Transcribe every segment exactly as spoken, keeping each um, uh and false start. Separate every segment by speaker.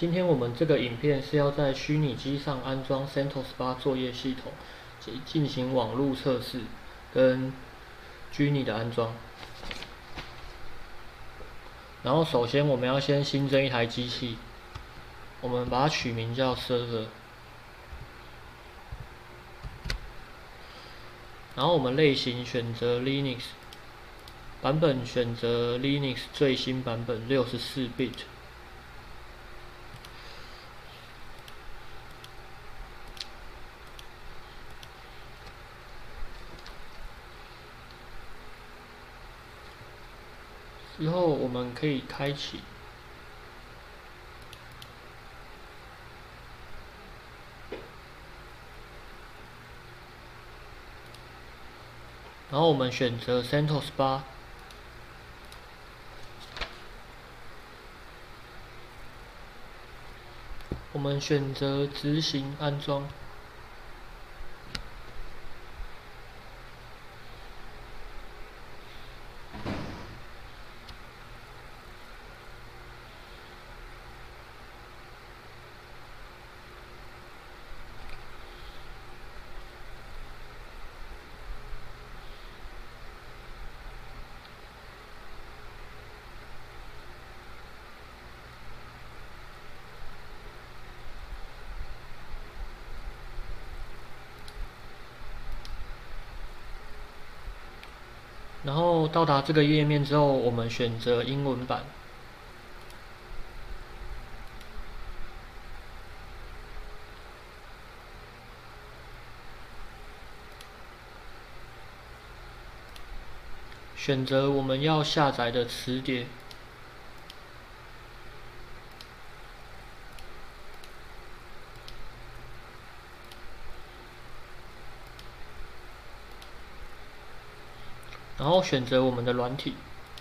Speaker 1: 今天我们这个影片是要在虚拟机上安装 CentOS 八作业系统，及进行网络测试跟 Genie 的安装。然后首先我们要先新增一台机器，我们把它取名叫 Server。然后我们类型选择 Linux， 版本选择 Linux 最新版本六十四 bit。之后我们可以开启，然后我们选择 CentOS 八，我们选择执行安装。然后到达这个页面之后，我们选择英文版。选择我们要下载的磁碟。然后选择我们的软体。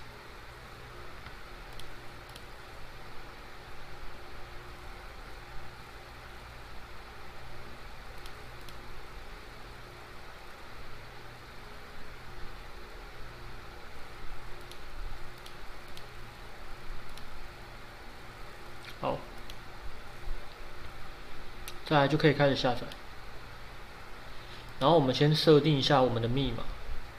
Speaker 1: 好，再来就可以开始下载。然后我们先设定一下我们的密码。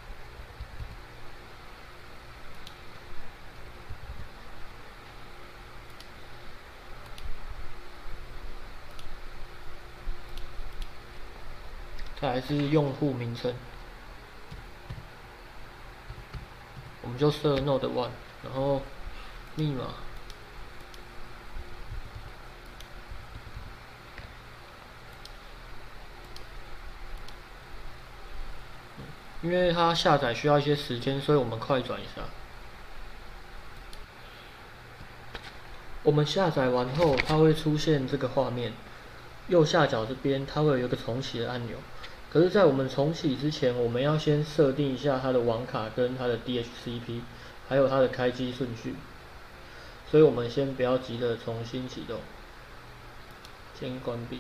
Speaker 1: 再来是用户名称，我们就设 Node one， 然后密码。因为它下载需要一些时间，所以我们快转一下。我们下载完后，它会出现这个画面，右下角这边它会有一个重启的按钮。可是，在我们重启之前，我们要先设定一下它的网卡跟它的 D H C P， 还有它的开机顺序。所以我们先不要急着重新启动，先关闭。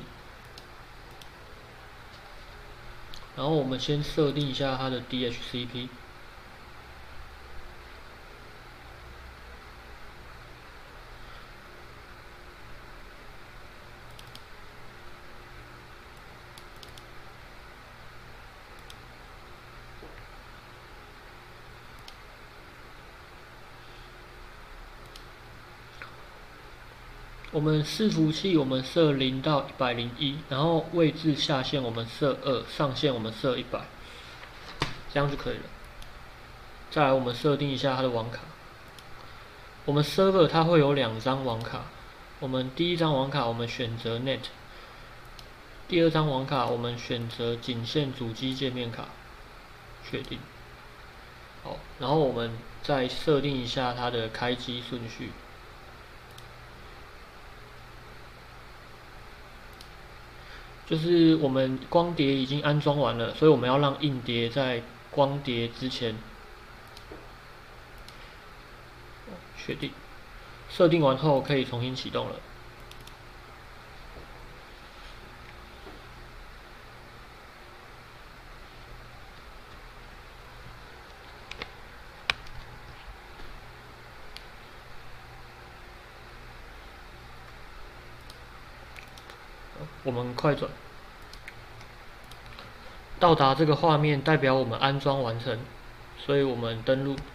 Speaker 1: 然后我们先设定一下它的 D H C P。我们伺服器我们设零到一百零一，然后位置下限我们设二，上限我们设一百，这样就可以了。再来，我们设定一下它的网卡。我们 server 它会有两张网卡，我们第一张网卡我们选择 net， 第二张网卡我们选择仅限主机界面卡，确定。好，然后我们再设定一下它的开机顺序。就是我们光碟已经安装完了，所以我们要让硬碟在光碟之前确定。设定完后可以重新启动了。 我们快转。到达这个画面代表我们安装完成，所以我们登录。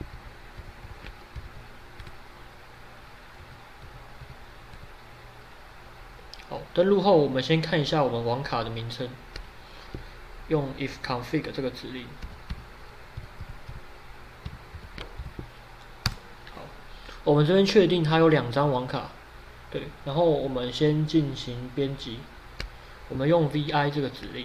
Speaker 1: 好，登录后我们先看一下我们网卡的名称，用 ifconfig 这个指令。好，我们这边确定它有两张网卡，对，然后我们先进行编辑，我们用 vi 这个指令。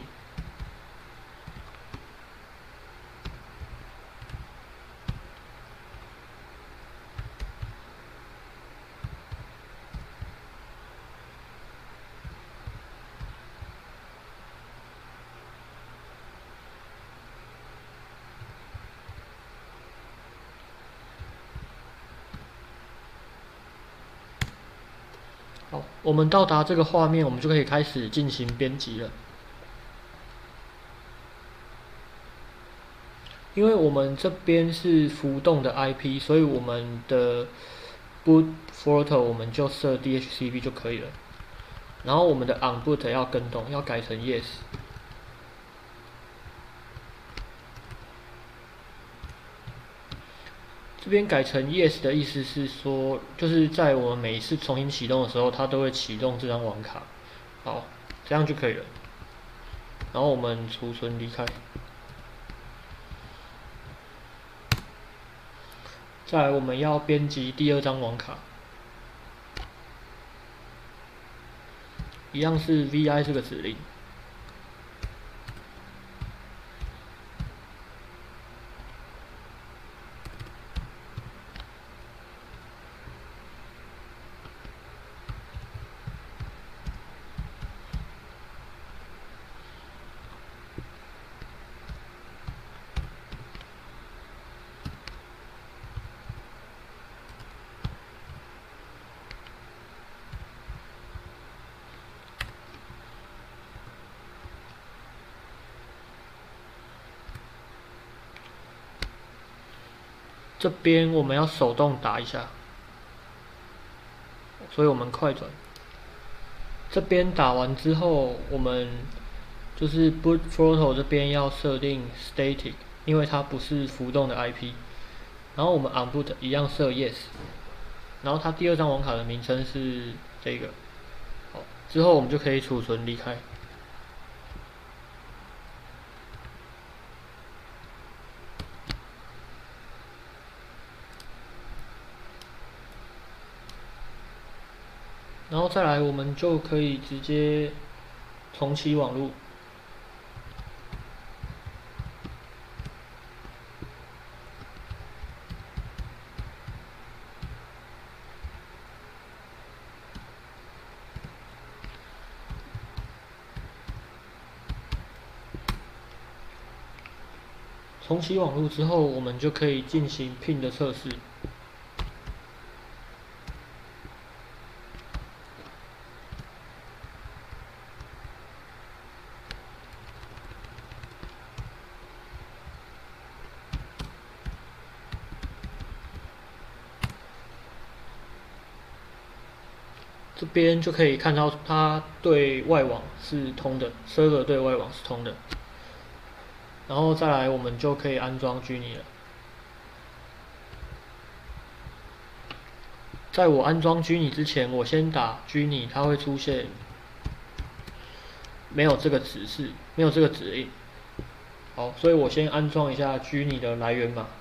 Speaker 1: 好，我们到达这个画面，我们就可以开始进行编辑了。因为我们这边是浮动的 I P， 所以我们的 boot throttle 我们就设 D H C P 就可以了。然后我们的 on boot 要更动，要改成 yes。这边改成 yes 的意思是说，就是在我们每一次重新启动的时候，它都会启动这张网卡。好，这样就可以了。然后我们储存离开。再来，我们要编辑第二张网卡，一样是 vi 这个指令。这边我们要手动打一下，所以我们快转。这边打完之后，我们就是 boot throttle 这边要设定 static， 因为它不是浮动的 I P。然后我们 on boot 一样设 yes。然后它第二张网卡的名称是这个。好，之后我们就可以储存离开。然后再来，我们就可以直接重启网路。重启网路之后，我们就可以进行 ping 的测试。这边就可以看到它对外网是通的 ，server 对外网是通的。然后再来，我们就可以安装 Genie 了。在我安装 Genie 之前，我先打 Genie， 它会出现没有这个指示，没有这个指令。好，所以我先安装一下 Genie 的来源码。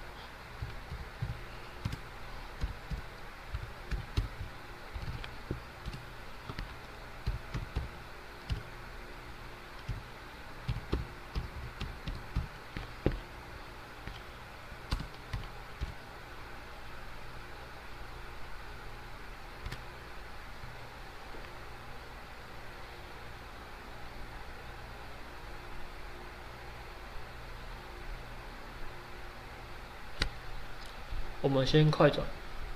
Speaker 1: 我们先快转，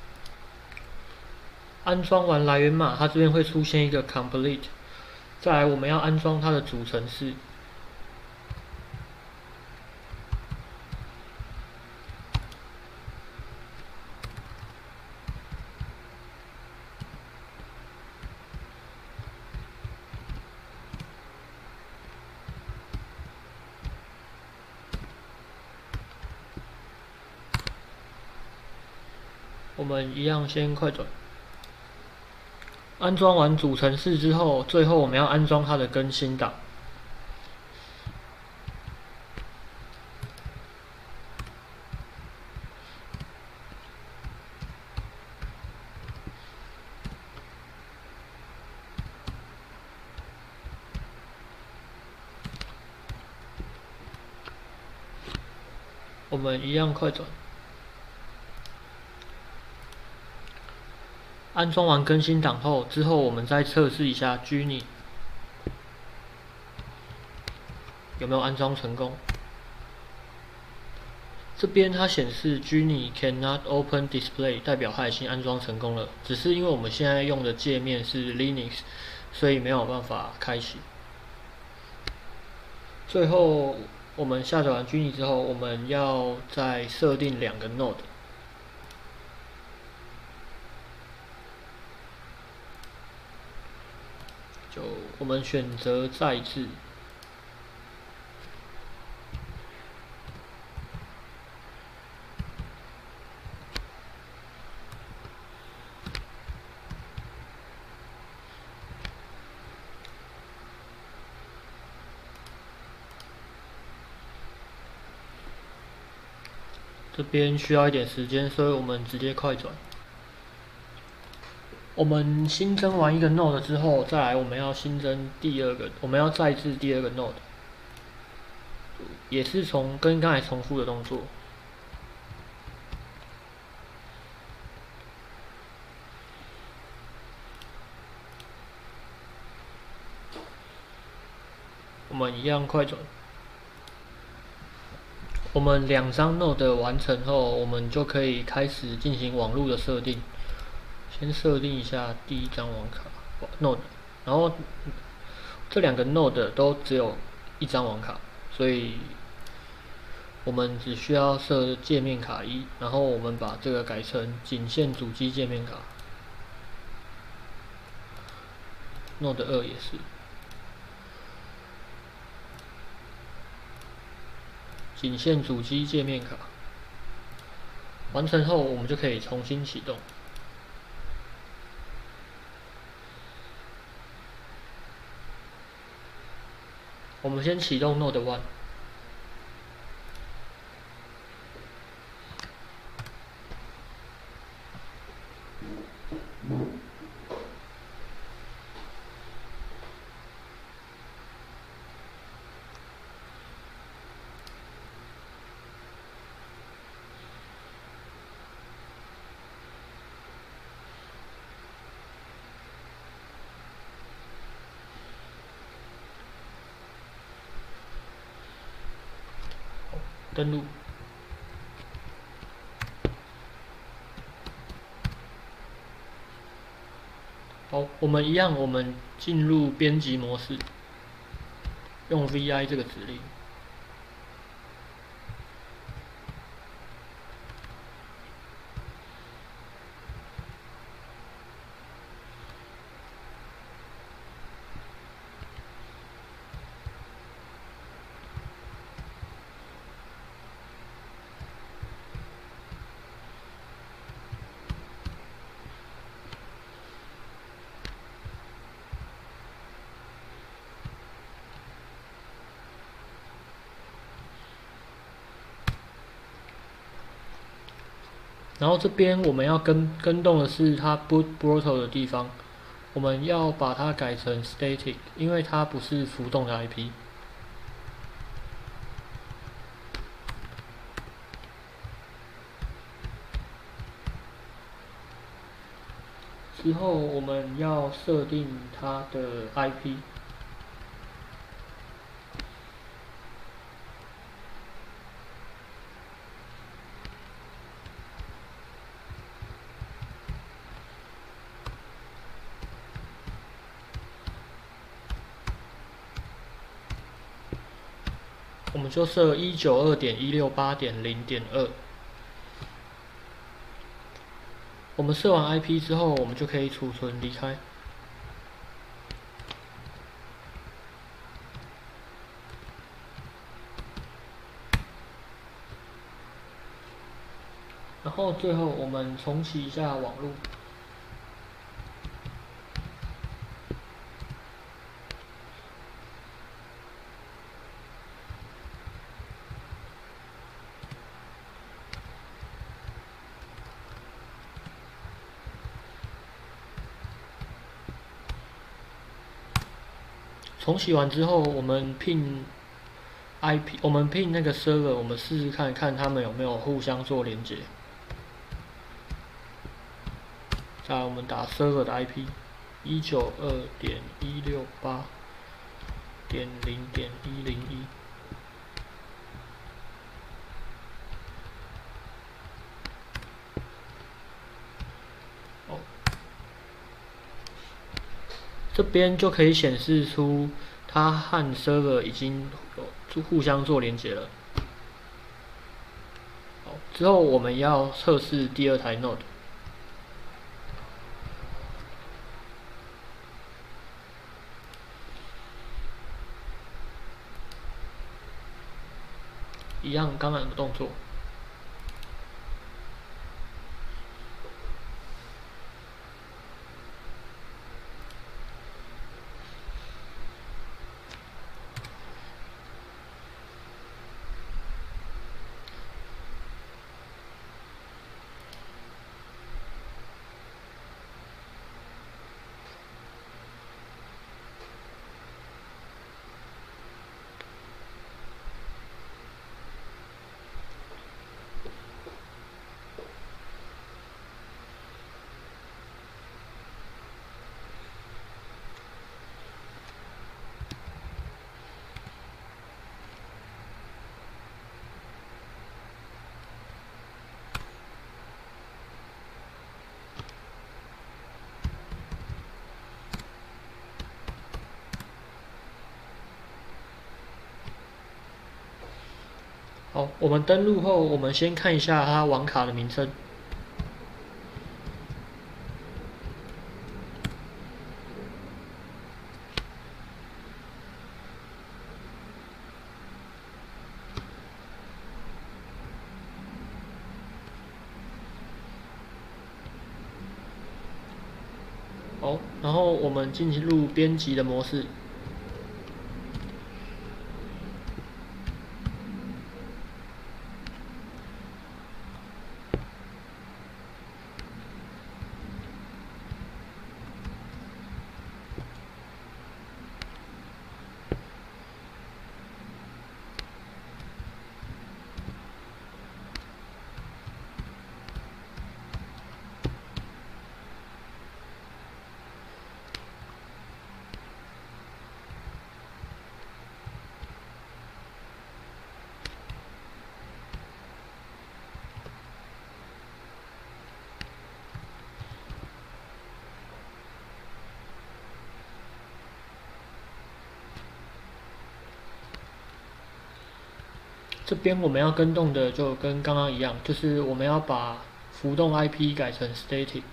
Speaker 1: 安装完来源码，它这边会出现一个 complete。再来，我们要安装它的主程式。 我们一样先快转。安装完主程式之后，最后我们要安装它的更新档。我们一样快转。安装完更新档后，之后我们再测试一下 Genie 有没有安装成功。这边它显示 Genie cannot open display， 代表它已经安装成功了。只是因为我们现在用的界面是 Linux， 所以没有办法开启。最后，我们下载完 Genie 之后，我们要再设定两个 Node。就我们选择再制。这边需要一点时间，所以我们直接快转。我们新增完一个 node 之后，再来我们要新增第二个，我们要再制第二个 node， 也是从跟刚才重复的动作。我们一样快转。我们两张 node 完成后，我们就可以开始进行网络的设定。先设定一下第一张网卡 node， 然后这两个 node 都只有一张网卡，所以我们只需要设界面卡一，然后我们把这个改成仅限主机界面卡。node 二也是。仅限主机界面卡，完成后我们就可以重新启动。我们先启动 Node 一。登录。好，我们一样，我们进入编辑模式，用 V I 这个指令。然后这边我们要跟跟动的是它 boot throttle 的地方，我们要把它改成 static， 因为它不是浮动的 I P。之后我们要设定它的 I P。我们就设 一九二点一六八点零点二。我们设完 I P 之后，我们就可以储存离开。 然后最后我们重启一下网络。重启完之后，我们 pin I P， 我们 pin 那个 server， 我们试试看看他们有没有互相做连接。再来，我们打 server 的 I P， 一九二点一六八点零点一零一。哦，这边就可以显示出它和 server 已经有互相做连接了。好，之后我们要测试第二台 node。一样刚刚的动作。好，我们登录后，我们先看一下它网卡的名称。好，然后我们进入编辑的模式。这边我们要跟动的就跟刚刚一样，就是我们要把浮动 I P 改成 static。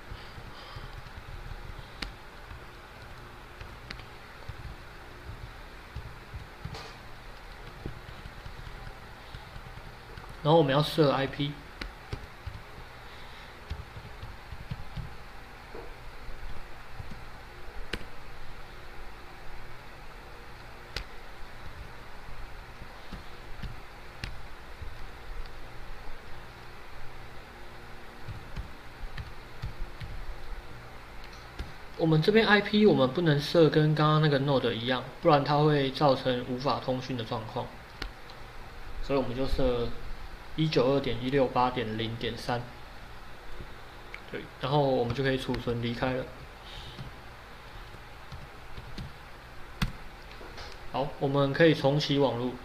Speaker 1: 然后我们要设 I P。我们这边 I P 我们不能设跟刚刚那个 node 一样，不然它会造成无法通讯的状况。所以我们就设一九二点一六八点零点三，对，然后我们就可以储存离开了。好，我们可以重启网络。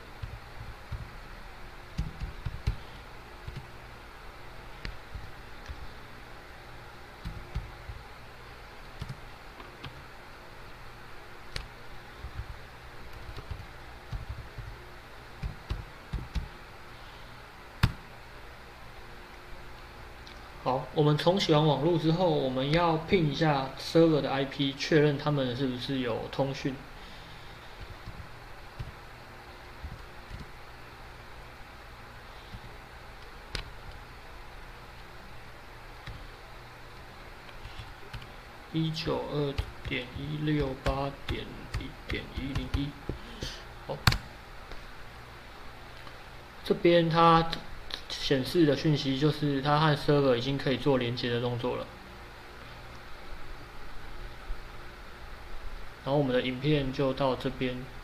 Speaker 1: 好，我们重启完网络之后，我们要 ping 一下 server 的 I P， 确认他们是不是有通讯。 一九二点一六八点一点一零一。好，这边它显示的讯息就是它和 server 已经可以做连接的动作了。然后我们的影片就到这边。